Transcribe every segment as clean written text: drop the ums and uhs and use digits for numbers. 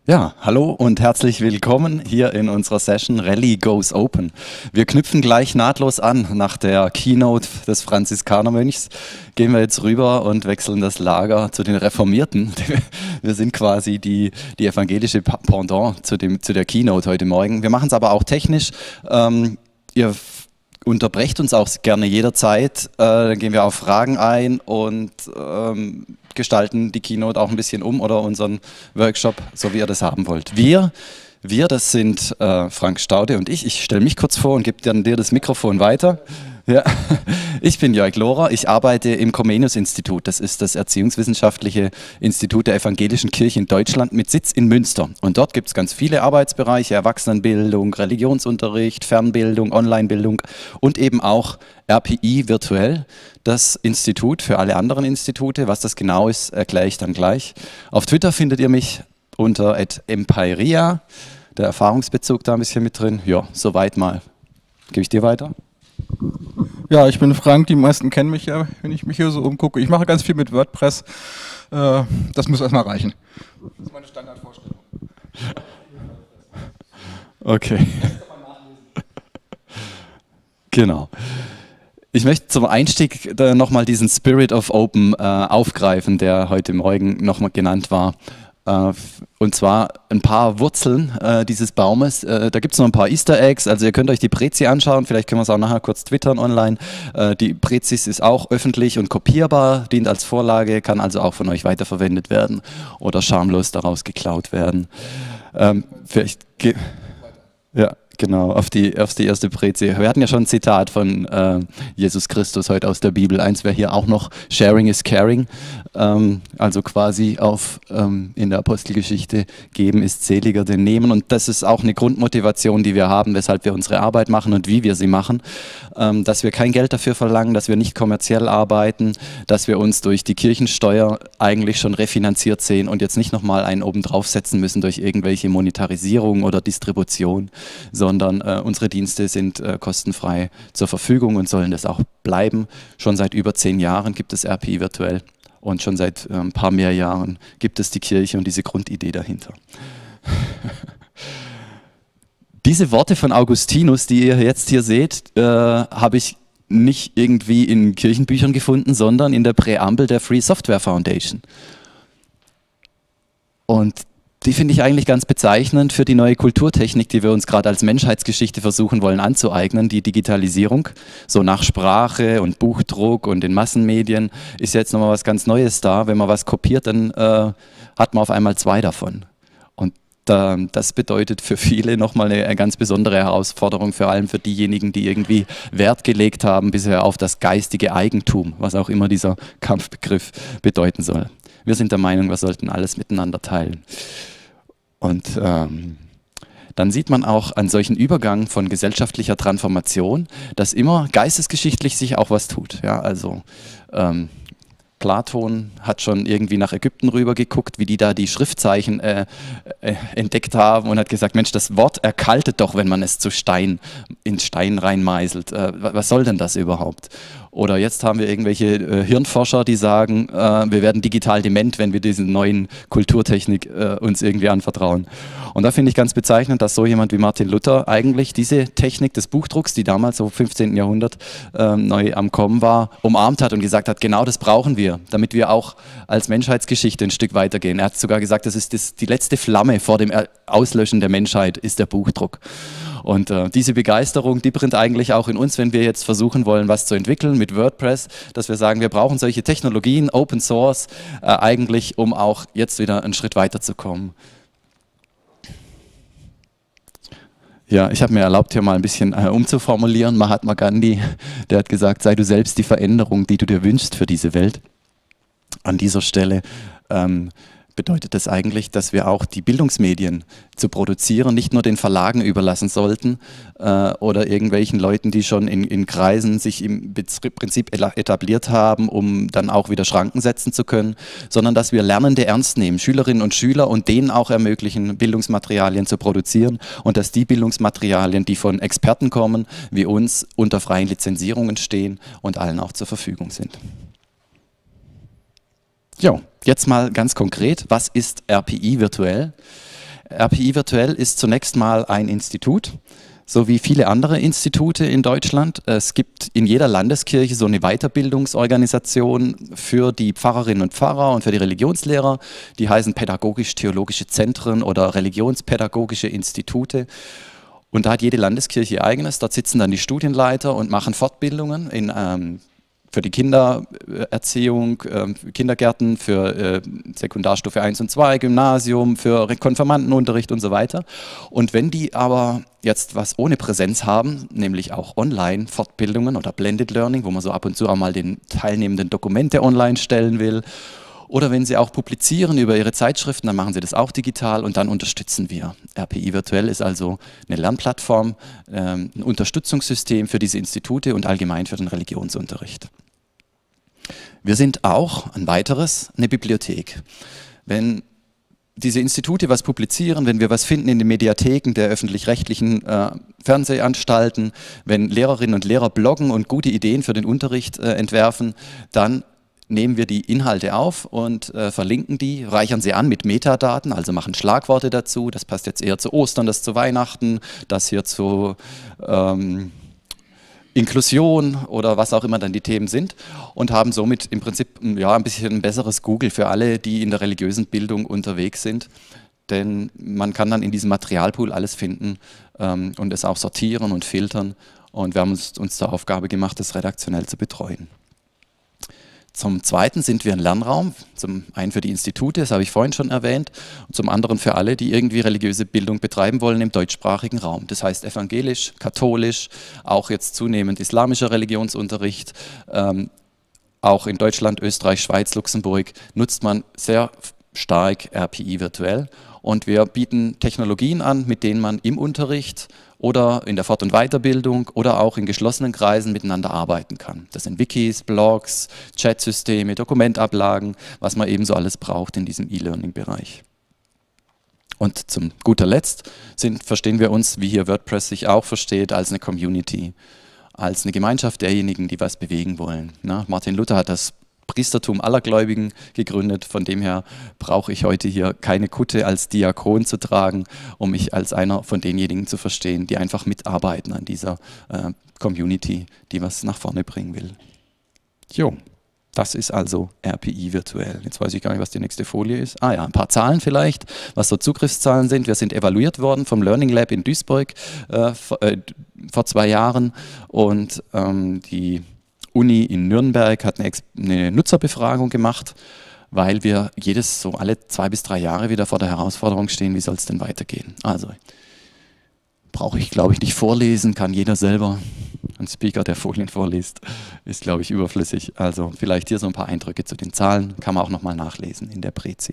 Ja, hallo und herzlich willkommen hier in unserer Session Rally Goes Open. Wir knüpfen gleich nahtlos an. Nach der Keynote des Franziskanermönchs gehen wir jetzt rüber und wechseln das Lager zu den Reformierten. Wir sind quasi die evangelische Pendant zu der Keynote heute Morgen. Wir machen es aber auch technisch. Ihr unterbrecht uns auch gerne jederzeit, dann gehen wir auf Fragen ein und gestalten die Keynote auch ein bisschen um oder unseren Workshop, so wie ihr das haben wollt. Wir, das sind Frank Staude und ich. Ich stelle mich kurz vor und gebe dann dir das Mikrofon weiter. Ja. Ich bin Jörg Lohrer, ich arbeite im Comenius-Institut. Das ist das Erziehungswissenschaftliche Institut der Evangelischen Kirche in Deutschland mit Sitz in Münster. Und dort gibt es ganz viele Arbeitsbereiche, Erwachsenenbildung, Religionsunterricht, Fernbildung, Onlinebildung und eben auch RPI virtuell, das Institut für alle anderen Institute. Was das genau ist, erkläre ich dann gleich. Auf Twitter findet ihr mich unter @empiria, der Erfahrungsbezug da ein bisschen mit drin. Ja, soweit mal. Gebe ich dir weiter? Ja, ich bin Frank, die meisten kennen mich ja, wenn ich mich hier so umgucke. Ich mache ganz viel mit WordPress, das muss erstmal reichen. Das ist meine Standardvorstellung. Okay. Genau. Ich möchte zum Einstieg nochmal diesen Spirit of Open aufgreifen, der heute Morgen nochmal genannt war. Und zwar ein paar Wurzeln dieses Baumes. Da gibt es noch ein paar Easter Eggs, also ihr könnt euch die Prezi anschauen, vielleicht können wir es auch nachher kurz twittern online. Die Prezis ist auch öffentlich und kopierbar, dient als Vorlage, kann also auch von euch weiterverwendet werden oder schamlos daraus geklaut werden. Vielleicht ja. Genau, auf die erste Prezi. Wir hatten ja schon ein Zitat von Jesus Christus heute aus der Bibel. Eins wäre hier auch noch, Sharing is Caring. Also quasi in der Apostelgeschichte, geben ist seliger denn nehmen. Und das ist auch eine Grundmotivation, die wir haben, weshalb wir unsere Arbeit machen und wie wir sie machen. Dass wir kein Geld dafür verlangen, dass wir nicht kommerziell arbeiten, dass wir uns durch die Kirchensteuer eigentlich schon refinanziert sehen und jetzt nicht nochmal einen oben draufsetzen müssen durch irgendwelche Monetarisierung oder Distribution, sondern unsere Dienste sind kostenfrei zur Verfügung und sollen das auch bleiben. Schon seit über 10 Jahren gibt es RPI virtuell und schon seit ein paar mehr Jahren gibt es die Kirche und diese Grundidee dahinter. Diese Worte von Augustinus, die ihr jetzt hier seht, habe ich nicht irgendwie in Kirchenbüchern gefunden, sondern in der Präambel der Free Software Foundation. Und die finde ich eigentlich ganz bezeichnend für die neue Kulturtechnik, die wir uns gerade als Menschheitsgeschichte versuchen wollen anzueignen, die Digitalisierung. So nach Sprache und Buchdruck und den Massenmedien ist jetzt nochmal was ganz Neues da. Wenn man was kopiert, dann hat man auf einmal 2 davon. Und das bedeutet für viele nochmal eine ganz besondere Herausforderung, vor allem für diejenigen, die irgendwie Wert gelegt haben bisher auf das geistige Eigentum, was auch immer dieser Kampfbegriff bedeuten soll. Wir sind der Meinung, wir sollten alles miteinander teilen. Und dann sieht man auch an solchen Übergang von gesellschaftlicher Transformation, dass immer geistesgeschichtlich sich auch was tut. Ja, also Platon hat schon irgendwie nach Ägypten rüber geguckt, wie die da die Schriftzeichen entdeckt haben und hat gesagt, Mensch, das Wort erkaltet doch, wenn man es in Stein reinmeißelt. Was soll denn das überhaupt? Oder jetzt haben wir irgendwelche Hirnforscher, die sagen, wir werden digital dement, wenn wir diese neuen Kulturtechnik uns irgendwie anvertrauen. Und da finde ich ganz bezeichnend, dass so jemand wie Martin Luther eigentlich diese Technik des Buchdrucks, die damals so im 15. Jahrhundert neu am Kommen war, umarmt hat und gesagt hat, genau das brauchen wir, damit wir auch als Menschheitsgeschichte ein Stück weitergehen. Er hat sogar gesagt, das ist die letzte Flamme vor dem Auslöschen der Menschheit, ist der Buchdruck. Und diese Begeisterung, die brennt eigentlich auch in uns, wenn wir jetzt versuchen wollen, was zu entwickeln mit WordPress, dass wir sagen, wir brauchen solche Technologien, Open Source, eigentlich, um auch jetzt wieder einen Schritt weiterzukommen. Ja, ich habe mir erlaubt, hier mal ein bisschen umzuformulieren. Mahatma Gandhi, der hat gesagt, sei du selbst die Veränderung, die du dir wünschst für diese Welt. An dieser Stelle bedeutet das eigentlich, dass wir auch die Bildungsmedien zu produzieren nicht nur den Verlagen überlassen sollten oder irgendwelchen Leuten, die schon in Kreisen sich im Prinzip etabliert haben, um dann auch wieder Schranken setzen zu können, sondern dass wir Lernende ernst nehmen, Schülerinnen und Schüler, und denen auch ermöglichen, Bildungsmaterialien zu produzieren, und dass die Bildungsmaterialien, die von Experten kommen, wie uns, unter freien Lizenzierungen stehen und allen auch zur Verfügung sind. Jo, jetzt mal ganz konkret, was ist RPI virtuell? RPI Virtuell ist zunächst mal ein Institut, so wie viele andere Institute in Deutschland. Es gibt in jeder Landeskirche so eine Weiterbildungsorganisation für die Pfarrerinnen und Pfarrer und für die Religionslehrer. Die heißen pädagogisch-theologische Zentren oder religionspädagogische Institute. Und da hat jede Landeskirche ihr eigenes. Dort sitzen dann die Studienleiter und machen Fortbildungen für die Kindererziehung, Kindergärten, für Sekundarstufe 1 und 2, Gymnasium, für Konfirmandenunterricht und so weiter. Und wenn die aber jetzt was ohne Präsenz haben, nämlich auch Online-Fortbildungen oder Blended Learning, wo man so ab und zu auch mal den Teilnehmenden Dokumente online stellen will, oder wenn sie auch publizieren über ihre Zeitschriften, dann machen sie das auch digital und dann unterstützen wir. RPI Virtuell ist also eine Lernplattform, ein Unterstützungssystem für diese Institute und allgemein für den Religionsunterricht. Wir sind auch, ein weiteres, eine Bibliothek. Wenn diese Institute was publizieren, wenn wir was finden in den Mediatheken der öffentlich-rechtlichen Fernsehanstalten, wenn Lehrerinnen und Lehrer bloggen und gute Ideen für den Unterricht entwerfen, dann nehmen wir die Inhalte auf und verlinken die, reichern sie an mit Metadaten, also machen Schlagworte dazu. Das passt jetzt eher zu Ostern, das zu Weihnachten, das hier zu Inklusion oder was auch immer dann die Themen sind und haben somit im Prinzip ja, ein bisschen ein besseres Google für alle, die in der religiösen Bildung unterwegs sind. Denn man kann dann in diesem Materialpool alles finden und es auch sortieren und filtern. Und wir haben uns zur Aufgabe gemacht, das redaktionell zu betreuen. Zum Zweiten sind wir ein Lernraum, zum einen für die Institute, das habe ich vorhin schon erwähnt, und zum anderen für alle, die irgendwie religiöse Bildung betreiben wollen im deutschsprachigen Raum. Das heißt evangelisch, katholisch, auch jetzt zunehmend islamischer Religionsunterricht. Auch in Deutschland, Österreich, Schweiz, Luxemburg nutzt man sehr stark RPI Virtuell. Und wir bieten Technologien an, mit denen man im Unterricht oder in der Fort- und Weiterbildung oder auch in geschlossenen Kreisen miteinander arbeiten kann. Das sind Wikis, Blogs, Chatsysteme, Dokumentablagen, was man ebenso alles braucht in diesem E-Learning-Bereich. Und zum guter Letzt verstehen wir uns, wie hier WordPress sich auch versteht, als eine Community, als eine Gemeinschaft derjenigen, die was bewegen wollen. Na, Martin Luther hat das Priestertum aller Gläubigen gegründet. Von dem her brauche ich heute hier keine Kutte als Diakon zu tragen, um mich als einer von denjenigen zu verstehen, die einfach mitarbeiten an dieser Community, die was nach vorne bringen will. Jo, das ist also RPI Virtuell. Jetzt weiß ich gar nicht, was die nächste Folie ist. Ah ja, ein paar Zahlen vielleicht, was so Zugriffszahlen sind. Wir sind evaluiert worden vom Learning Lab in Duisburg vor 2 Jahren und die Uni in Nürnberg hat eine Nutzerbefragung gemacht, weil wir so alle 2 bis 3 Jahre wieder vor der Herausforderung stehen, wie soll es denn weitergehen. Also brauche ich, glaube ich, nicht vorlesen, kann jeder selber. Ein Speaker, der Folien vorliest, ist, glaube ich, überflüssig. Also vielleicht hier so ein paar Eindrücke zu den Zahlen, kann man auch nochmal nachlesen in der Prezi.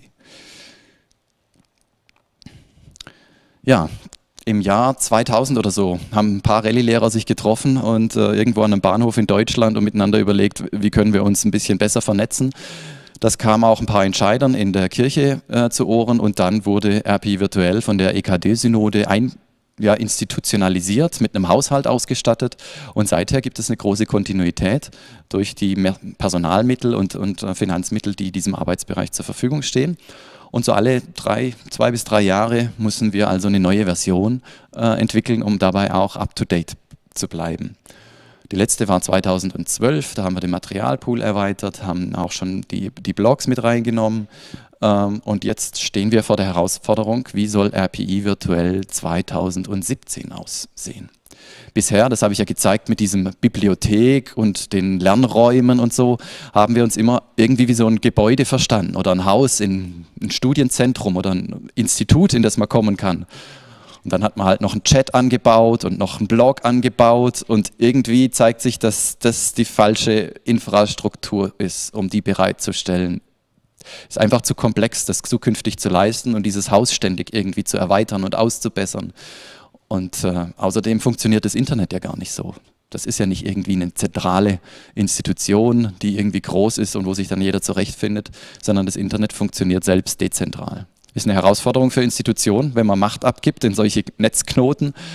Ja, im Jahr 2000 oder so haben ein paar Rallye-Lehrer sich getroffen und irgendwo an einem Bahnhof in Deutschland und miteinander überlegt, wie können wir uns ein bisschen besser vernetzen. Das kam auch ein paar Entscheidern in der Kirche zu Ohren und dann wurde RPI Virtuell von der EKD-Synode institutionalisiert, mit einem Haushalt ausgestattet und seither gibt es eine große Kontinuität durch die Personalmittel und Finanzmittel, die diesem Arbeitsbereich zur Verfügung stehen. Und so alle 2 bis 3 Jahre müssen wir also eine neue Version entwickeln, um dabei auch up-to-date zu bleiben. Die letzte war 2012, da haben wir den Materialpool erweitert, haben auch schon die Blogs mit reingenommen und jetzt stehen wir vor der Herausforderung, wie soll RPI Virtuell 2017 aussehen? Bisher, das habe ich ja gezeigt mit diesem Bibliothek und den Lernräumen und so, haben wir uns immer irgendwie wie so ein Gebäude verstanden oder ein Haus, ein Studienzentrum oder ein Institut, in das man kommen kann. Und dann hat man halt noch einen Chat angebaut und noch einen Blog angebaut und irgendwie zeigt sich, dass das die falsche Infrastruktur ist, um die bereitzustellen. Es ist einfach zu komplex, das zukünftig zu leisten und dieses Haus ständig irgendwie zu erweitern und auszubessern. Und außerdem funktioniert das Internet ja gar nicht so. Das ist ja nicht irgendwie eine zentrale Institution, die irgendwie groß ist und wo sich dann jeder zurechtfindet, sondern das Internet funktioniert selbst dezentral. Ist eine Herausforderung für Institutionen, wenn man Macht abgibt in solche Netzknoten,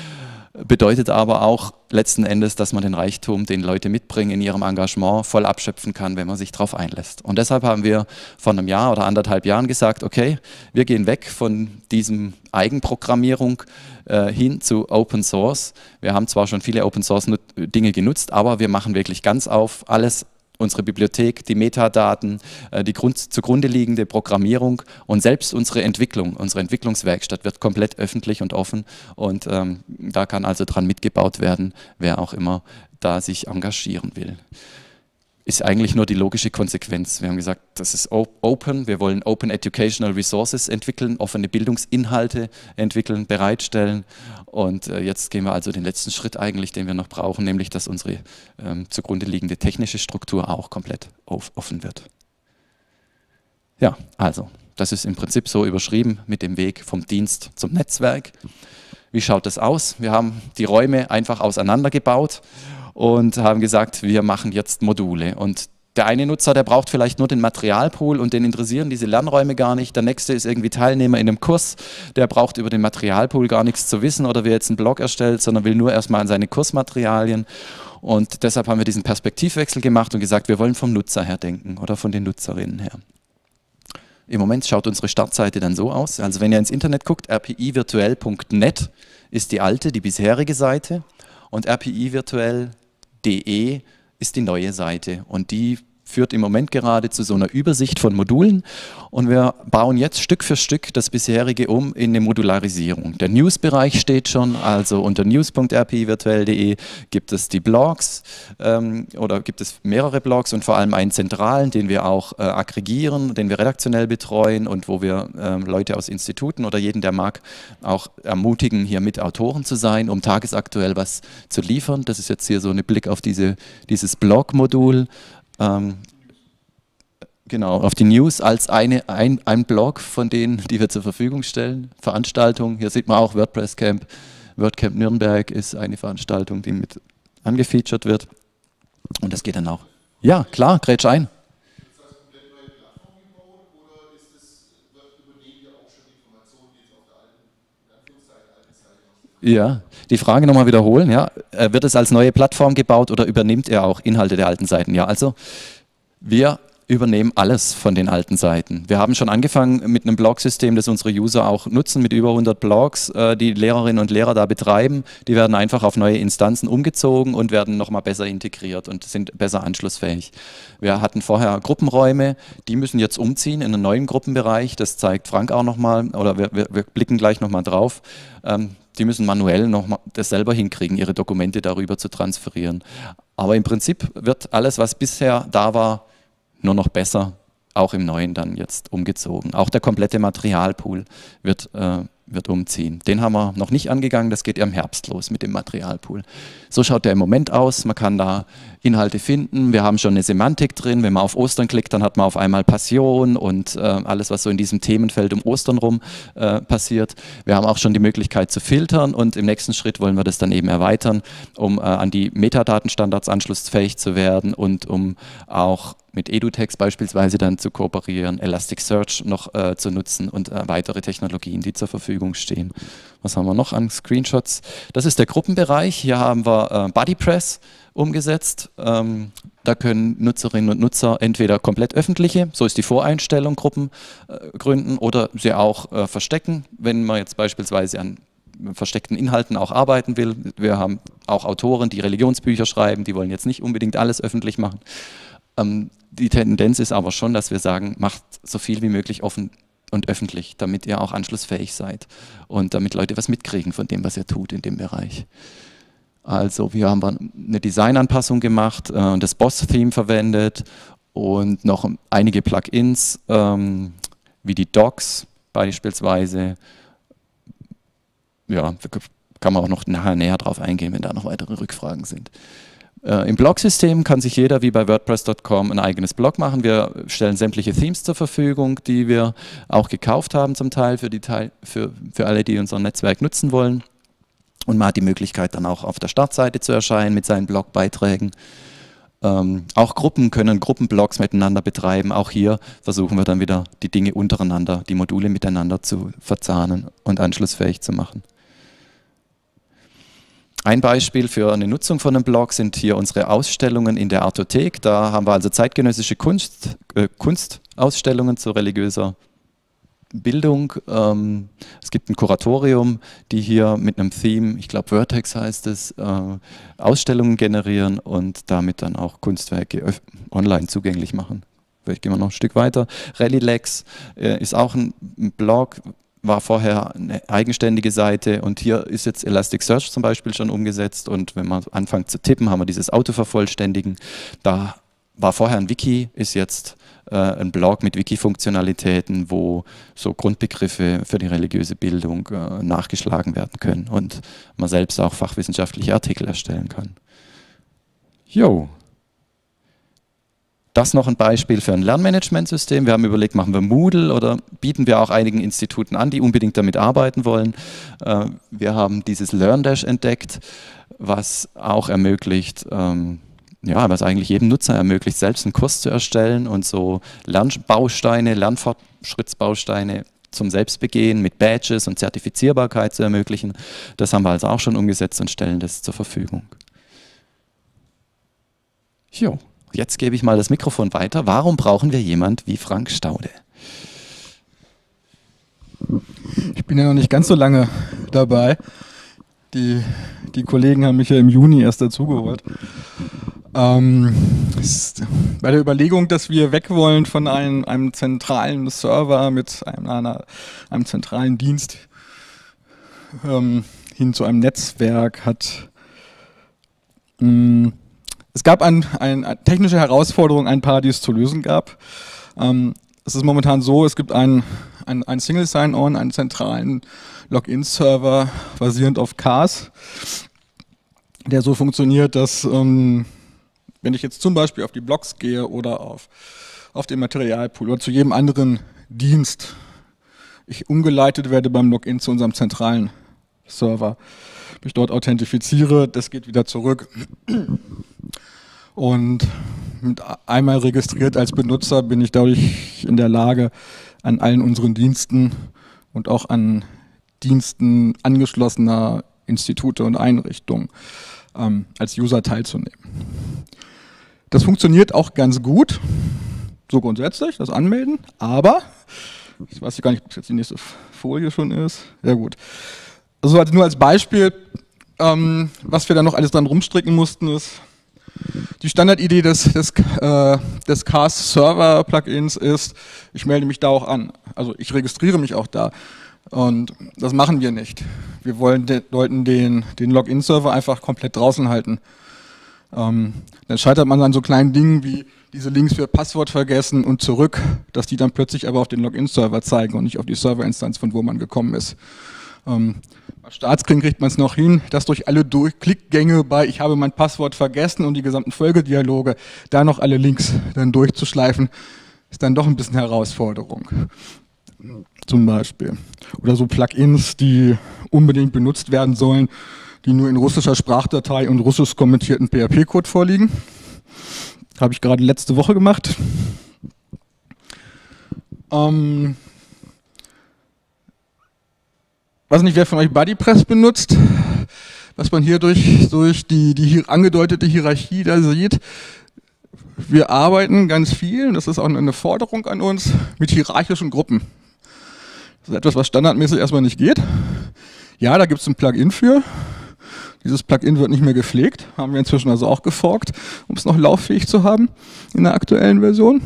bedeutet aber auch letzten Endes, dass man den Reichtum, den Leute mitbringen in ihrem Engagement, voll abschöpfen kann, wenn man sich darauf einlässt. Und deshalb haben wir vor einem Jahr oder 1,5 Jahren gesagt, okay, wir gehen weg von diesem Eigenprogrammierung hin zu Open Source. Wir haben zwar schon viele Open Source Dinge genutzt, aber wir machen wirklich ganz auf alles, unsere Bibliothek, die Metadaten, die zugrunde liegende Programmierung und selbst unsere Entwicklung, unsere Entwicklungswerkstatt wird komplett öffentlich und offen und da kann also dran mitgebaut werden, wer auch immer da sich engagieren will. Ist eigentlich nur die logische Konsequenz. Wir haben gesagt, das ist open, wir wollen Open Educational Resources entwickeln, offene Bildungsinhalte entwickeln, bereitstellen und jetzt gehen wir also den letzten Schritt eigentlich, den wir noch brauchen, nämlich dass unsere zugrunde liegende technische Struktur auch komplett offen wird. Ja, also das ist im Prinzip so überschrieben mit dem Weg vom Dienst zum Netzwerk. Wie schaut das aus? Wir haben die Räume einfach auseinandergebaut und haben gesagt, wir machen jetzt Module. Und der eine Nutzer, der braucht vielleicht nur den Materialpool und den interessieren diese Lernräume gar nicht. Der nächste ist irgendwie Teilnehmer in einem Kurs, der braucht über den Materialpool gar nichts zu wissen oder wer jetzt einen Blog erstellt, sondern will nur erstmal an seine Kursmaterialien. Und deshalb haben wir diesen Perspektivwechsel gemacht und gesagt, wir wollen vom Nutzer her denken oder von den Nutzerinnen her. Im Moment schaut unsere Startseite dann so aus. Also wenn ihr ins Internet guckt, rpivirtuell.net ist die alte, die bisherige Seite und rpivirtuell.de ist die neue Seite und die führt im Moment gerade zu so einer Übersicht von Modulen und wir bauen jetzt Stück für Stück das bisherige um in eine Modularisierung. Der News-Bereich steht schon, also unter news.rpivirtuell.de gibt es die Blogs oder gibt es mehrere Blogs und vor allem einen zentralen, den wir auch aggregieren, den wir redaktionell betreuen und wo wir Leute aus Instituten oder jeden, der mag, auch ermutigen, hier mit Autoren zu sein, um tagesaktuell was zu liefern. Das ist jetzt hier so ein Blick auf dieses Blog-Modul. Genau, auf die News als ein Blog von denen, die wir zur Verfügung stellen. Veranstaltungen, hier sieht man auch WordPress Camp. WordCamp Nürnberg ist eine Veranstaltung, die mit angefeatured wird. Und das geht dann auch. Ja, klar, grätsch ein. Ist das komplett neue Plattform gebaut oder übernehmen wir auch schon Informationen, die jetzt auf der alten Seite noch sind? Ja, die Frage nochmal wiederholen. Ja. Wird es als neue Plattform gebaut oder übernimmt er auch Inhalte der alten Seiten? Ja, also wir übernehmen alles von den alten Seiten. Wir haben schon angefangen mit einem Blogsystem, das unsere User auch nutzen, mit über 100 Blogs, die Lehrerinnen und Lehrer da betreiben. Die werden einfach auf neue Instanzen umgezogen und werden nochmal besser integriert und sind besser anschlussfähig. Wir hatten vorher Gruppenräume, die müssen jetzt umziehen in einen neuen Gruppenbereich. Das zeigt Frank auch nochmal, oder wir blicken gleich nochmal drauf. Die müssen manuell noch das selber hinkriegen, ihre Dokumente darüber zu transferieren. Aber im Prinzip wird alles, was bisher da war, nur noch besser, auch im Neuen dann jetzt umgezogen. Auch der komplette Materialpool wird umziehen. Den haben wir noch nicht angegangen, das geht ja im Herbst los mit dem Materialpool. So schaut der im Moment aus, man kann da Inhalte finden, wir haben schon eine Semantik drin, wenn man auf Ostern klickt, dann hat man auf einmal Passion und alles, was so in diesem Themenfeld um Ostern rum passiert. Wir haben auch schon die Möglichkeit zu filtern und im nächsten Schritt wollen wir das dann eben erweitern, um an die Metadatenstandards anschlussfähig zu werden und um auch mit EduText beispielsweise dann zu kooperieren, Elasticsearch noch zu nutzen und weitere Technologien, die zur Verfügung stehen. Was haben wir noch an Screenshots? Das ist der Gruppenbereich. Hier haben wir BuddyPress umgesetzt. Da können Nutzerinnen und Nutzer entweder komplett öffentliche, so ist die Voreinstellung, Gruppen gründen oder sie auch verstecken, wenn man jetzt beispielsweise an versteckten Inhalten auch arbeiten will. Wir haben auch Autoren, die Religionsbücher schreiben, die wollen jetzt nicht unbedingt alles öffentlich machen. Die Tendenz ist aber schon, dass wir sagen, macht so viel wie möglich offen und öffentlich, damit ihr auch anschlussfähig seid und damit Leute was mitkriegen von dem, was ihr tut in dem Bereich. Also wir haben eine Designanpassung gemacht, das Boss-Theme verwendet und noch einige Plugins, wie die Docs beispielsweise. Ja, kann man auch noch nachher näher drauf eingehen, wenn da noch weitere Rückfragen sind. Im Blog-System kann sich jeder wie bei WordPress.com ein eigenes Blog machen. Wir stellen sämtliche Themes zur Verfügung, die wir auch gekauft haben zum Teil für alle, die unser Netzwerk nutzen wollen. Und man hat die Möglichkeit dann auch auf der Startseite zu erscheinen mit seinen Blogbeiträgen. Auch Gruppen können Gruppenblogs miteinander betreiben. Auch hier versuchen wir dann wieder die Dinge untereinander, die Module miteinander zu verzahnen und anschlussfähig zu machen. Ein Beispiel für eine Nutzung von einem Blog sind hier unsere Ausstellungen in der Artothek. Da haben wir also zeitgenössische Kunstausstellungen zu religiöser Bildung. Es gibt ein Kuratorium, die hier mit einem Theme, ich glaube Vertex heißt es, Ausstellungen generieren und damit dann auch Kunstwerke online zugänglich machen. Vielleicht gehen wir noch ein Stück weiter. Rallylex ist auch ein Blog, war vorher eine eigenständige Seite und hier ist jetzt Elasticsearch zum Beispiel schon umgesetzt und wenn man anfängt zu tippen, haben wir dieses Autovervollständigen. Da war vorher ein Wiki, ist jetzt ein Blog mit Wiki-Funktionalitäten, wo so Grundbegriffe für die religiöse Bildung nachgeschlagen werden können und man selbst auch fachwissenschaftliche Artikel erstellen kann. Jo. Das noch ein Beispiel für ein Lernmanagementsystem. Wir haben überlegt, machen wir Moodle oder bieten wir auch einigen Instituten an, die unbedingt damit arbeiten wollen. Wir haben dieses LearnDash entdeckt, was auch ermöglicht, ja, was eigentlich jedem Nutzer ermöglicht, selbst einen Kurs zu erstellen und so Lernbausteine, Lernfortschrittsbausteine zum Selbstbegehen mit Badges und Zertifizierbarkeit zu ermöglichen. Das haben wir also auch schon umgesetzt und stellen das zur Verfügung. Jo. Jetzt gebe ich mal das Mikrofon weiter. Warum brauchen wir jemand wie Frank Staude? Ich bin ja noch nicht ganz so lange dabei. Die Kollegen haben mich ja im Juni erst dazugeholt. Bei der Überlegung, dass wir weg wollen von einem zentralen Server mit einem zentralen Dienst hin zu einem Netzwerk es gab eine technische Herausforderung, ein paar, die es zu lösen gab. Es ist momentan so, es gibt ein Single Sign-On, einen zentralen Login-Server basierend auf CAS, der so funktioniert, dass wenn ich jetzt zum Beispiel auf die Blogs gehe oder auf den Materialpool oder zu jedem anderen Dienst, ich umgeleitet werde beim Login zu unserem zentralen Server, mich dort authentifiziere, das geht wieder zurück. Und einmal registriert als Benutzer bin ich dadurch in der Lage, an allen unseren Diensten und auch an Diensten angeschlossener Institute und Einrichtungen als User teilzunehmen. Das funktioniert auch ganz gut, so grundsätzlich, das Anmelden, aber, ich weiß gar nicht, ob jetzt die nächste Folie schon ist, ja gut. Also nur als Beispiel, was wir da noch alles dran rumstricken mussten, ist, die Standardidee des CAS-Server-Plugins ist, ich melde mich da auch an. Also ich registriere mich auch da. Und das machen wir nicht. Wir wollten den Login-Server einfach komplett draußen halten. Dann scheitert man an so kleinen Dingen wie diese Links für Passwort vergessen und zurück, dass die dann plötzlich aber auf den Login-Server zeigen und nicht auf die Serverinstanz, von wo man gekommen ist. Bei Staatskrieg kriegt man es noch hin, dass durch alle Klickgänge bei ich habe mein Passwort vergessen und die gesamten Folgedialoge, da noch alle Links dann durchzuschleifen, ist dann doch ein bisschen Herausforderung. Zum Beispiel. Oder so Plugins, die unbedingt benutzt werden sollen, die nur in russischer Sprachdatei und russisch kommentierten PHP-Code vorliegen. Habe ich gerade letzte Woche gemacht. Weiß nicht, wer von euch BuddyPress benutzt, was man hier durch die angedeutete Hierarchie da sieht. Wir arbeiten ganz viel, das ist auch eine Forderung an uns, mit hierarchischen Gruppen. Das ist etwas, was standardmäßig erstmal nicht geht. Ja, da gibt es ein Plugin für. Dieses Plugin wird nicht mehr gepflegt, haben wir inzwischen also auch geforkt, um es noch lauffähig zu haben in der aktuellen Version.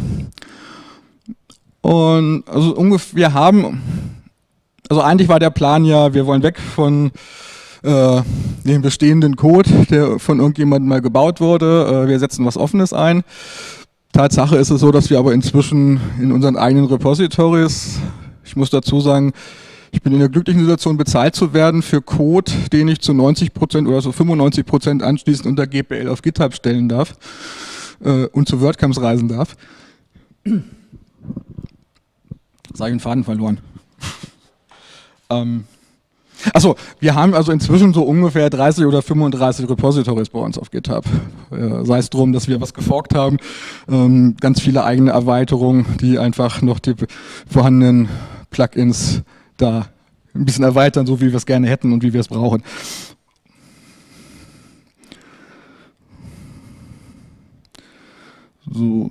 Und also ungefähr also eigentlich war der Plan ja, wir wollen weg von dem bestehenden Code, der von irgendjemandem mal gebaut wurde. Wir setzen was Offenes ein. Tatsache ist es so, dass wir aber inzwischen in unseren eigenen Repositories, ich muss dazu sagen, ich bin in der glücklichen Situation, bezahlt zu werden für Code, den ich zu 90% oder so 95% anschließend unter GPL auf GitHub stellen darf und zu WordCamps reisen darf. Jetzt habe ich den Faden verloren. Achso, wir haben also inzwischen so ungefähr 30 oder 35 Repositories bei uns auf GitHub. Sei es drum, dass wir was geforkt haben, ganz viele eigene Erweiterungen, die einfach noch die vorhandenen Plugins da ein bisschen erweitern, so wie wir es gerne hätten und wie wir es brauchen. So.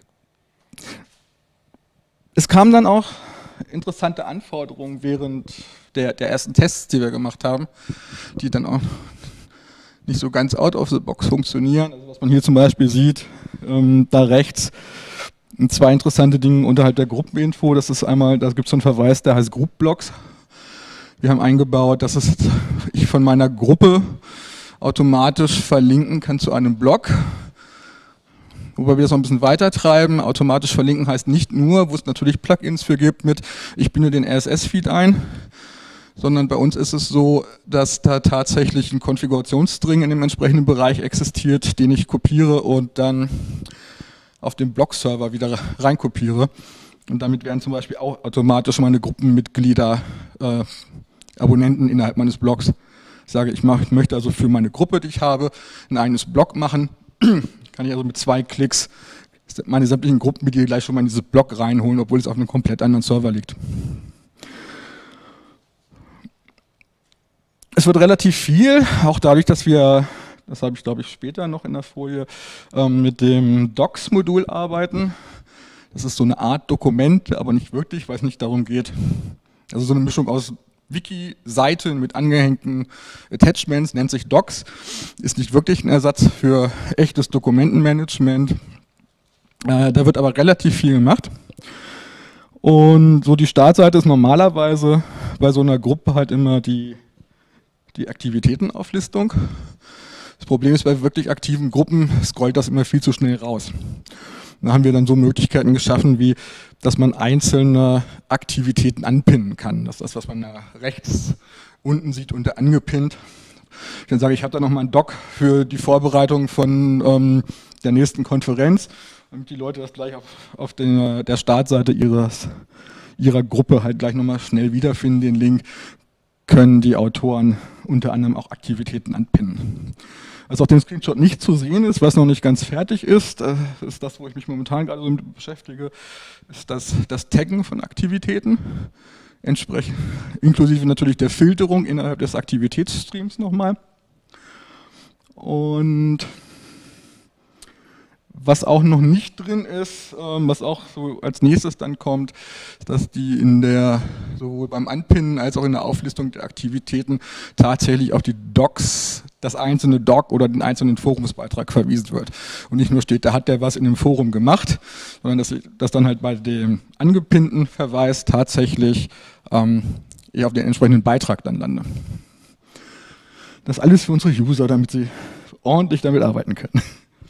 Es kamen dann auch interessante Anforderungen während der ersten Tests, die wir gemacht haben, die dann auch nicht so ganz out of the box funktionieren. Also was man hier zum Beispiel sieht, da rechts, zwei interessante Dinge unterhalb der Gruppeninfo. Das ist einmal, da gibt es so einen Verweis, der heißt Group Blocks. Wir haben eingebaut, dass ich von meiner Gruppe automatisch verlinken kann zu einem Blog. Wobei wir das noch ein bisschen weiter treiben. Automatisch verlinken heißt nicht nur, wo es natürlich Plugins für gibt mit, ich binde den RSS-Feed ein, sondern bei uns ist es so, dass da tatsächlich ein Konfigurationsstring in dem entsprechenden Bereich existiert, den ich kopiere und dann auf den Blog-Server wieder reinkopiere. Und damit werden zum Beispiel auch automatisch meine Gruppenmitglieder Abonnenten innerhalb meines Blogs. Ich sage, ich möchte also für meine Gruppe, die ich habe, ein eigenes Blog machen. Kann ich also mit 2 Klicks meine sämtlichen Gruppenmitglieder gleich schon mal in dieses Blog reinholen, obwohl es auf einem komplett anderen Server liegt. Es wird relativ viel, auch dadurch, dass wir, das habe ich glaube ich später noch in der Folie, mit dem Docs-Modul arbeiten. Das ist so eine Art Dokument, aber nicht wirklich, weil es nicht darum geht. Also so eine Mischung aus Wiki-Seiten mit angehängten Attachments, nennt sich Docs, ist nicht wirklich ein Ersatz für echtes Dokumentenmanagement. Da wird aber relativ viel gemacht. Und so die Startseite ist normalerweise bei so einer Gruppe halt immer die Aktivitätenauflistung. Das Problem ist, bei wirklich aktiven Gruppen scrollt das immer viel zu schnell raus. Da haben wir dann so Möglichkeiten geschaffen, wie dass man einzelne Aktivitäten anpinnen kann. Das ist das, was man da rechts unten sieht unter angepinnt. Ich dann sage, ich habe da nochmal einen Doc für die Vorbereitung von der nächsten Konferenz, damit die Leute das gleich auf der Startseite ihrer Gruppe halt gleich nochmal schnell wiederfinden. Den Link können die Autoren unter anderem auch Aktivitäten anpinnen. Was auf dem Screenshot nicht zu sehen ist, was noch nicht ganz fertig ist, ist das, wo ich mich momentan gerade so mit beschäftige, ist das Taggen von Aktivitäten, entsprechend inklusive natürlich der Filterung innerhalb des Aktivitätsstreams nochmal. Und was auch noch nicht drin ist, was auch so als nächstes dann kommt, ist, dass die sowohl beim Anpinnen als auch in der Auflistung der Aktivitäten tatsächlich auf die Docs, das einzelne Doc oder den einzelnen Forumsbeitrag verwiesen wird. Und nicht nur steht, da hat der was in dem Forum gemacht, sondern dass dann halt bei dem angepinnten Verweis tatsächlich ich auf den entsprechenden Beitrag dann lande. Das alles für unsere User, damit sie ordentlich damit arbeiten können.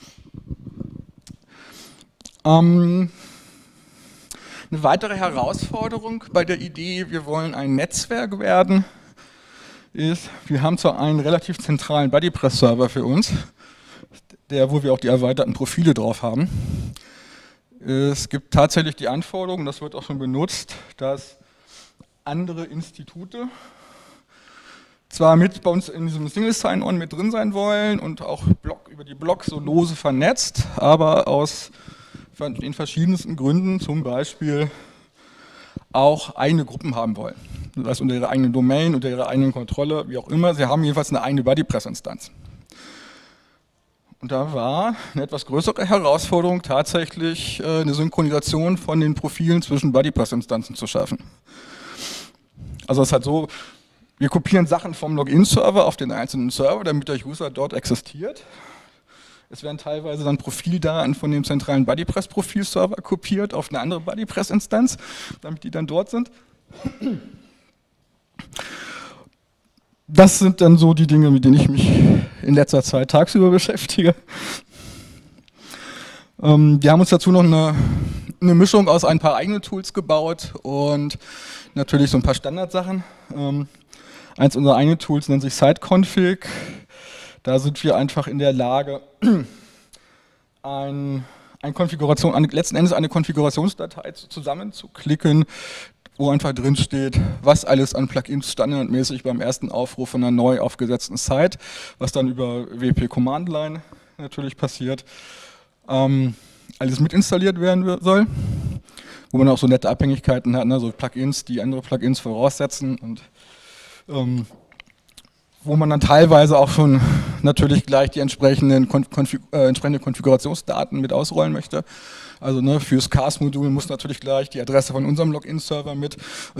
Eine weitere Herausforderung bei der Idee, wir wollen ein Netzwerk werden, ist, wir haben zwar einen relativ zentralen BuddyPress-Server für uns, wo wir auch die erweiterten Profile drauf haben. Es gibt tatsächlich die Anforderung, das wird auch schon benutzt, dass andere Institute zwar mit bei uns in diesem Single Sign-On mit drin sein wollen und auch über die Blogs so lose vernetzt, aber in verschiedensten Gründen, zum Beispiel auch eigene Gruppen haben wollen. Das heißt, unter ihrer eigenen Domain, unter ihrer eigenen Kontrolle, wie auch immer, sie haben jedenfalls eine eigene BuddyPress-Instanz. Und da war eine etwas größere Herausforderung, tatsächlich eine Synchronisation von den Profilen zwischen BuddyPress-Instanzen zu schaffen. Also es ist halt so, wir kopieren Sachen vom Login-Server auf den einzelnen Server, damit der User dort existiert. Es werden teilweise dann Profildaten von dem zentralen BuddyPress-Profil-Server kopiert auf eine andere BuddyPress-Instanz, damit die dann dort sind. Das sind dann so die Dinge, mit denen ich mich in letzter Zeit tagsüber beschäftige. Wir haben uns dazu noch eine Mischung aus ein paar eigenen Tools gebaut und natürlich so ein paar Standardsachen. Eins unserer eigenen Tools nennt sich SiteConfig. Da sind wir einfach in der Lage, letzten Endes eine Konfigurationsdatei zusammenzuklicken, wo einfach drin steht, was alles an Plugins standardmäßig beim ersten Aufruf von einer neu aufgesetzten Site, was dann über WP Command Line natürlich passiert, alles mitinstalliert werden soll, wo man auch so nette Abhängigkeiten hat, ne, so Plugins, die andere Plugins voraussetzen und wo man dann teilweise auch schon natürlich gleich die entsprechende Konfigurationsdaten mit ausrollen möchte. Also ne, fürs CAS-Modul muss natürlich gleich die Adresse von unserem Login-Server mit.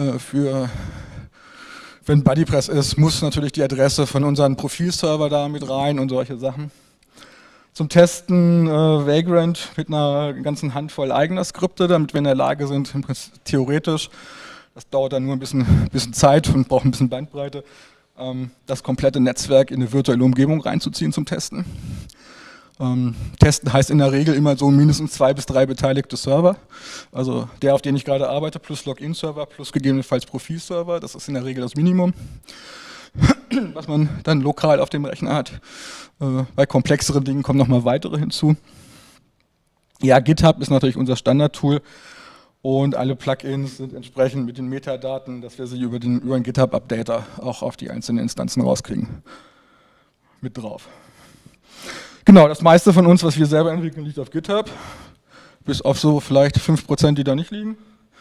Wenn BuddyPress ist, muss natürlich die Adresse von unserem Profilserver da mit rein und solche Sachen. Zum Testen Vagrant mit einer ganzen Handvoll eigener Skripte, damit wir in der Lage sind, theoretisch, das dauert dann nur ein bisschen Zeit und braucht ein bisschen Bandbreite, das komplette Netzwerk in eine virtuelle Umgebung reinzuziehen zum Testen. Testen heißt in der Regel immer so mindestens 2 bis 3 beteiligte Server. Also der, auf den ich gerade arbeite, plus Login-Server, plus gegebenenfalls Profil-Server. Das ist in der Regel das Minimum, was man dann lokal auf dem Rechner hat. Bei komplexeren Dingen kommen nochmal weitere hinzu. Ja, GitHub ist natürlich unser Standard-Tool und alle Plugins sind entsprechend mit den Metadaten, dass wir sie über einen GitHub-Updater auch auf die einzelnen Instanzen rauskriegen, mit drauf. Genau, das meiste von uns, was wir selber entwickeln, liegt auf GitHub, bis auf so vielleicht 5%, die da nicht liegen.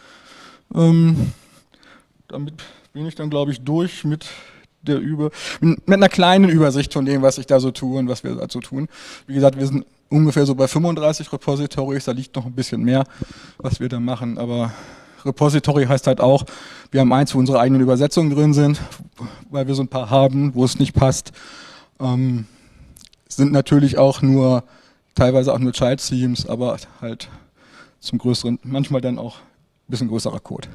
Damit bin ich dann, glaube ich, durch mit einer kleinen Übersicht von dem, was ich da so tue und was wir dazu tun. Wie gesagt, wir sind ungefähr so bei 35 Repositories, da liegt noch ein bisschen mehr, was wir da machen, aber Repository heißt halt auch, wir haben eins, wo unsere eigenen Übersetzungen drin sind, weil wir so ein paar haben, wo es nicht passt. Sind natürlich auch teilweise auch nur Child-Themes, aber halt zum größeren, manchmal dann auch ein bisschen größerer Code.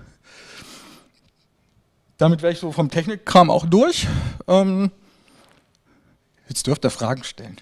Damit wäre ich so vom Technikkram auch durch. Jetzt dürft ihr Fragen stellen.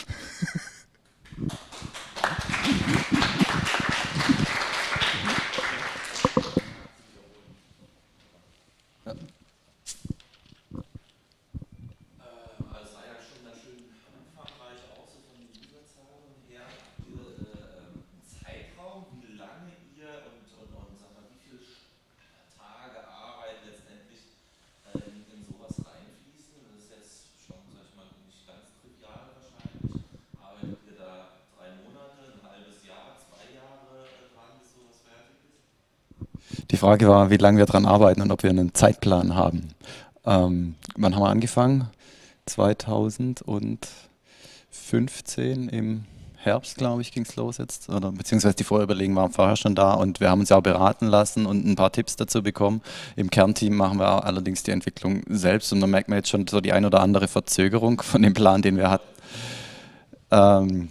Die Frage war, wie lange wir daran arbeiten und ob wir einen Zeitplan haben. Wann haben wir angefangen? 2015 im Herbst, glaube ich, ging es los jetzt. Oder beziehungsweise die Vorüberlegungen waren vorher schon da und wir haben uns ja auch beraten lassen und ein paar Tipps dazu bekommen. Im Kernteam machen wir allerdings die Entwicklung selbst und da merkt man jetzt schon so die ein oder andere Verzögerung von dem Plan, den wir hatten.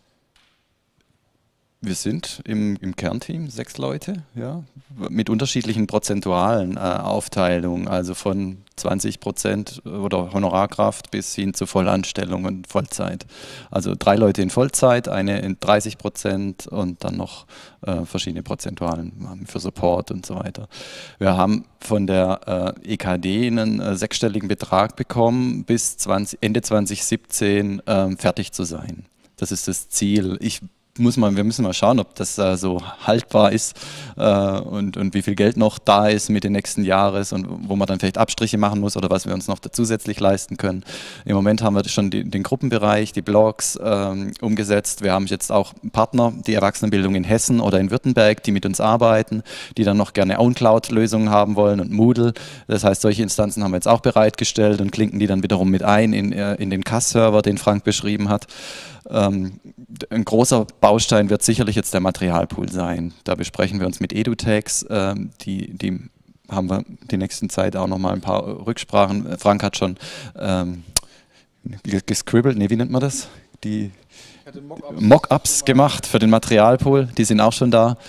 Wir sind im Kernteam 6 Leute, ja, mit unterschiedlichen prozentualen Aufteilungen, also von 20% oder Honorarkraft bis hin zu Vollanstellung und Vollzeit. Also 3 Leute in Vollzeit, eine in 30% und dann noch verschiedene Prozentualen für Support und so weiter. Wir haben von der EKD einen 6-stelligen Betrag bekommen, bis Ende 2017 fertig zu sein. Das ist das Ziel. Wir müssen mal schauen, ob das so haltbar ist und wie viel Geld noch da ist mit den nächsten Jahres und wo man dann vielleicht Abstriche machen muss oder was wir uns noch zusätzlich leisten können. Im Moment haben wir schon den Gruppenbereich, die Blogs umgesetzt. Wir haben jetzt auch Partner, die Erwachsenenbildung in Hessen oder in Württemberg, die mit uns arbeiten, die dann noch gerne OwnCloud-Lösungen haben wollen und Moodle. Das heißt, solche Instanzen haben wir jetzt auch bereitgestellt und klinken die dann wiederum mit ein in den CAS-Server, den Frank beschrieben hat. Ein großer Baustein wird sicherlich jetzt der Materialpool sein. Da besprechen wir uns mit EduTex, die haben wir die nächsten Zeit auch nochmal ein paar Rücksprachen. Frank hat schon gescribbelt, wie nennt man das? Die Mockups gemacht für den Materialpool, die sind auch schon da.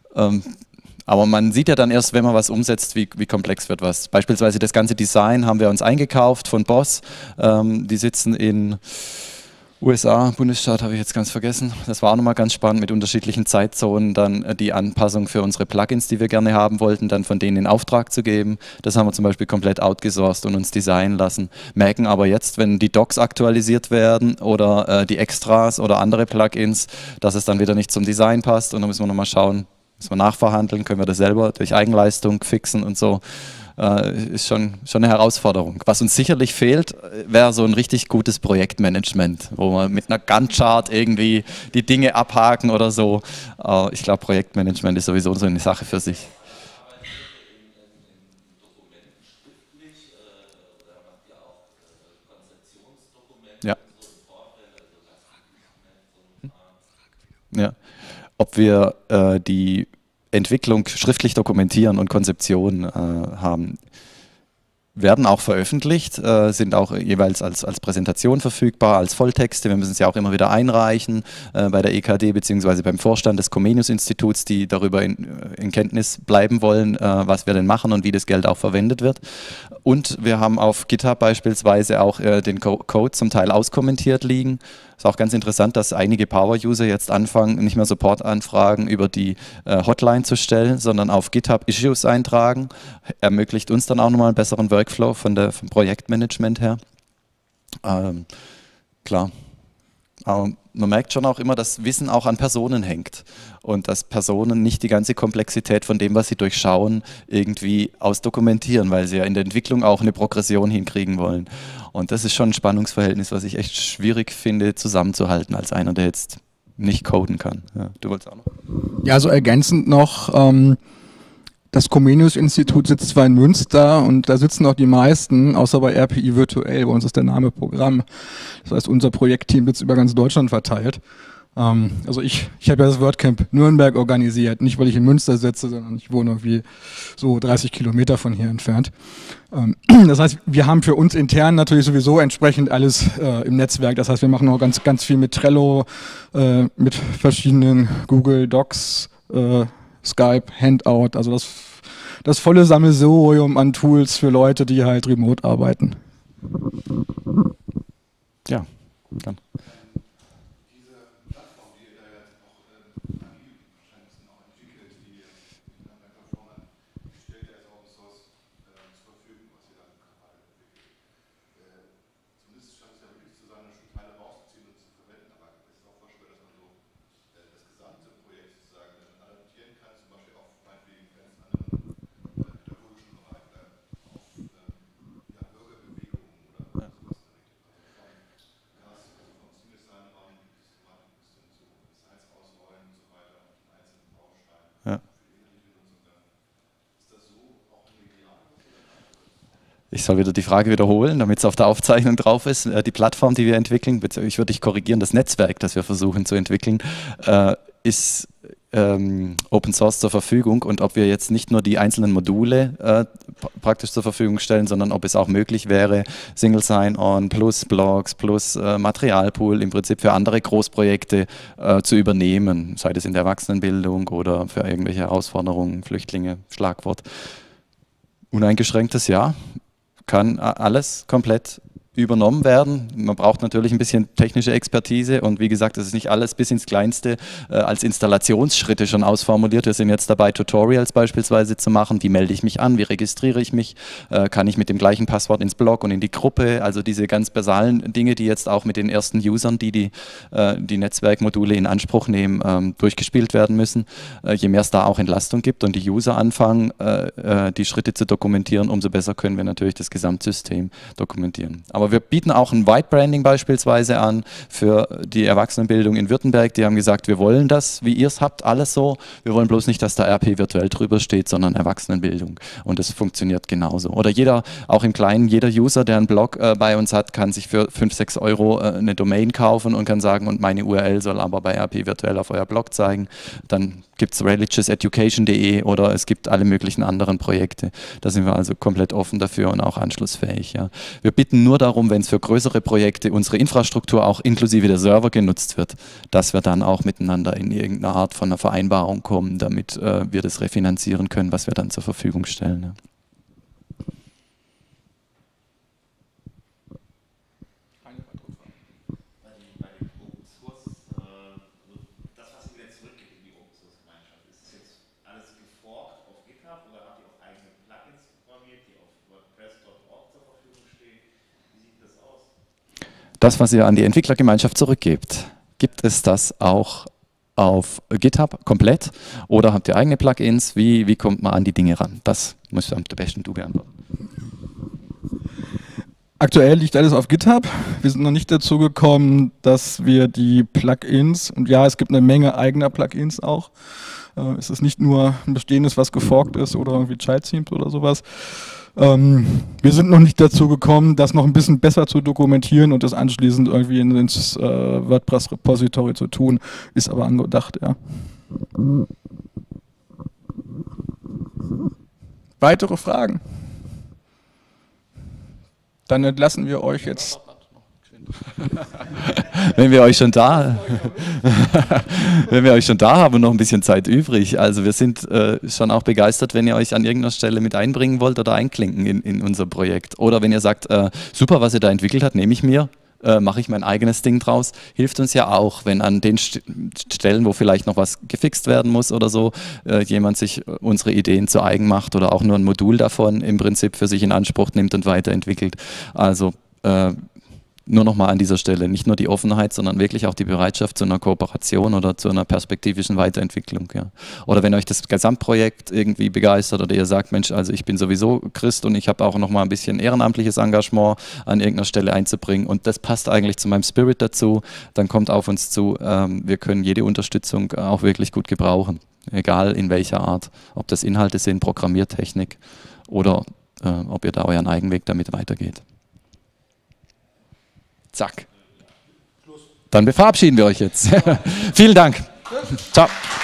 Aber man sieht ja dann erst, wenn man was umsetzt, wie komplex wird was. Beispielsweise das ganze Design haben wir uns eingekauft von Boss. Die sitzen in USA, Bundesstaat habe ich jetzt ganz vergessen. Das war auch nochmal ganz spannend mit unterschiedlichen Zeitzonen, dann die Anpassung für unsere Plugins, die wir gerne haben wollten, dann von denen in Auftrag zu geben. Das haben wir zum Beispiel komplett outgesourced und uns designen lassen. Merken aber jetzt, wenn die Docs aktualisiert werden oder die Extras oder andere Plugins, dass es dann wieder nicht zum Design passt und dann müssen wir nochmal schauen, müssen wir nachverhandeln, können wir das selber durch Eigenleistung fixen und so. Ist schon eine Herausforderung. Was uns sicherlich fehlt, wäre so ein richtig gutes Projektmanagement, wo wir mit einer Gantt-Chart irgendwie die Dinge abhaken oder so. Ich glaube, Projektmanagement ist sowieso so eine Sache für sich. Ja. Ob wir die Entwicklung schriftlich dokumentieren und Konzeption haben. Werden auch veröffentlicht, sind auch jeweils als Präsentation verfügbar, als Volltexte. Wir müssen sie auch immer wieder einreichen bei der EKD bzw. beim Vorstand des Comenius-Instituts, die darüber in Kenntnis bleiben wollen, was wir denn machen und wie das Geld auch verwendet wird. Und wir haben auf GitHub beispielsweise auch den Code zum Teil auskommentiert liegen. Ist auch ganz interessant, dass einige Power-User jetzt anfangen, nicht mehr Support-Anfragen über die Hotline zu stellen, sondern auf GitHub Issues eintragen. Ermöglicht uns dann auch nochmal einen besseren Workflow vom Projektmanagement her. Klar. Aber man merkt schon auch immer, dass Wissen auch an Personen hängt und dass Personen nicht die ganze Komplexität von dem, was sie durchschauen, irgendwie ausdokumentieren, weil sie ja in der Entwicklung auch eine Progression hinkriegen wollen. Und das ist schon ein Spannungsverhältnis, was ich echt schwierig finde, zusammenzuhalten als einer, der jetzt nicht coden kann. Ja, du wolltest auch noch? Ja, also ergänzend noch, das Comenius-Institut sitzt zwar in Münster und da sitzen auch die meisten, außer bei RPI virtuell, bei uns ist der Name Programm. Das heißt, unser Projektteam sitzt über ganz Deutschland verteilt. Also ich habe ja das WordCamp Nürnberg organisiert, nicht weil ich in Münster sitze, sondern ich wohne irgendwie so 30 Kilometer von hier entfernt. Das heißt, wir haben für uns intern natürlich sowieso entsprechend alles im Netzwerk. Das heißt, wir machen auch ganz viel mit Trello, mit verschiedenen Google Docs, Skype, Handout, also das volle Sammelsurium an Tools für Leute, die halt remote arbeiten. Ja, dann. Diese Plattform, die ihr da jetzt auch wahrscheinlich auch entwickelt, die in einer Plattform an, die stellt ja als Open Source zur Verfügung, was ihr da gerade entwickelt. Zumindest scheint es ja wirklich zu sein, schon Teile rauszuziehen und zu verwenden, aber es ist auch vorstellbar, dass man so das gesamte Projekt sozusagen adaptieren kann, zum Beispiel auch meinetwegen ganz anderen pädagogischen Bereich, auf Bürgerbewegungen oder sowas. Ja. Ich soll wieder die Frage wiederholen, damit es auf der Aufzeichnung drauf ist. Die Plattform, die wir entwickeln, ich würde dich korrigieren, das Netzwerk, das wir versuchen zu entwickeln, ist Open Source zur Verfügung, und ob wir jetzt nicht nur die einzelnen Module praktisch zur Verfügung stellen, sondern ob es auch möglich wäre, Single Sign-On plus Blogs plus Materialpool im Prinzip für andere Großprojekte zu übernehmen, sei das in der Erwachsenenbildung oder für irgendwelche Herausforderungen, Flüchtlinge, Schlagwort. Uneingeschränktes Ja, kann alles komplett übernommen werden. Man braucht natürlich ein bisschen technische Expertise und wie gesagt, das ist nicht alles bis ins Kleinste als Installationsschritte schon ausformuliert. Wir sind jetzt dabei, Tutorials beispielsweise zu machen. Wie melde ich mich an? Wie registriere ich mich? Kann ich mit dem gleichen Passwort ins Blog und in die Gruppe? Also diese ganz basalen Dinge, die jetzt auch mit den ersten Usern, die Netzwerkmodule in Anspruch nehmen, durchgespielt werden müssen. Je mehr es da auch Entlastung gibt und die User anfangen, die Schritte zu dokumentieren, umso besser können wir natürlich das Gesamtsystem dokumentieren. Aber wir bieten auch ein White Branding beispielsweise an für die Erwachsenenbildung in Württemberg. Die haben gesagt, wir wollen das, wie ihr es habt, alles so. Wir wollen bloß nicht, dass da RP virtuell drüber steht, sondern Erwachsenenbildung. Und das funktioniert genauso. Oder auch im Kleinen, jeder User, der einen Blog bei uns hat, kann sich für 5, 6 Euro eine Domain kaufen und kann sagen, und meine URL soll aber bei RP virtuell auf euer Blog zeigen. Dann gibt es religiousEducation.de oder es gibt alle möglichen anderen Projekte. Da sind wir also komplett offen dafür und auch anschlussfähig. Ja. Wir bitten nur darum, wenn es für größere Projekte unsere Infrastruktur auch inklusive der Server genutzt wird, dass wir dann auch miteinander in irgendeiner Art von einer Vereinbarung kommen, damit wir das refinanzieren können, was wir dann zur Verfügung stellen. Ja. Das, was ihr an die Entwicklergemeinschaft zurückgebt, gibt es das auch auf GitHub komplett oder habt ihr eigene Plugins? Wie kommt man an die Dinge ran? Das musst du am besten du beantworten. Aktuell liegt alles auf GitHub. Wir sind noch nicht dazu gekommen, dass wir die Plugins, und ja, es gibt eine Menge eigener Plugins auch. Es ist nicht nur ein bestehendes, was geforkt ist oder irgendwie Child Themes oder sowas. Wir sind noch nicht dazu gekommen, das noch ein bisschen besser zu dokumentieren und das anschließend irgendwie ins WordPress-Repository zu tun, ist aber angedacht, ja. Weitere Fragen? Dann entlassen wir euch jetzt. Wenn wir euch schon da haben und noch ein bisschen Zeit übrig, also wir sind schon auch begeistert, wenn ihr euch an irgendeiner Stelle mit einbringen wollt oder einklinken in unser Projekt. Oder wenn ihr sagt, super, was ihr da entwickelt habt, nehme ich mir, mache ich mein eigenes Ding draus, hilft uns ja auch, wenn an den Stellen, wo vielleicht noch was gefixt werden muss oder so, jemand sich unsere Ideen zu eigen macht oder auch nur ein Modul davon im Prinzip für sich in Anspruch nimmt und weiterentwickelt. Also nur nochmal an dieser Stelle, nicht nur die Offenheit, sondern wirklich auch die Bereitschaft zu einer Kooperation oder zu einer perspektivischen Weiterentwicklung. Ja. Oder wenn euch das Gesamtprojekt irgendwie begeistert oder ihr sagt, Mensch, also ich bin sowieso Christ und ich habe auch nochmal ein bisschen ehrenamtliches Engagement an irgendeiner Stelle einzubringen und das passt eigentlich zu meinem Spirit dazu, dann kommt auf uns zu, wir können jede Unterstützung auch wirklich gut gebrauchen, egal in welcher Art, ob das Inhalte sind, Programmiertechnik oder ob ihr da euren Eigenweg damit weitergeht. Zack. Dann verabschieden wir euch jetzt. Vielen Dank. Ciao.